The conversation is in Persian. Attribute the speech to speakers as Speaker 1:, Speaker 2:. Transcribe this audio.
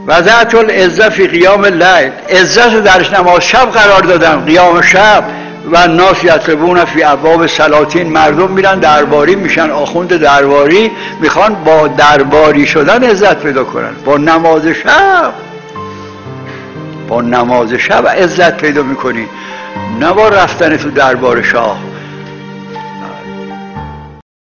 Speaker 1: وضعت العزة فی قیام اللیل، عزت رو درش نماز شب قرار دادم، قیام شب. و ناس یطلبون فی ابواب سلاطین، مردم میرن درباری میشن، آخوند درباری میخوان با درباری شدن عزت پیدا کنن، با نماز شب. با نماز شب عزت پیدا میکنی، نه با رفتن تو دربار شاه.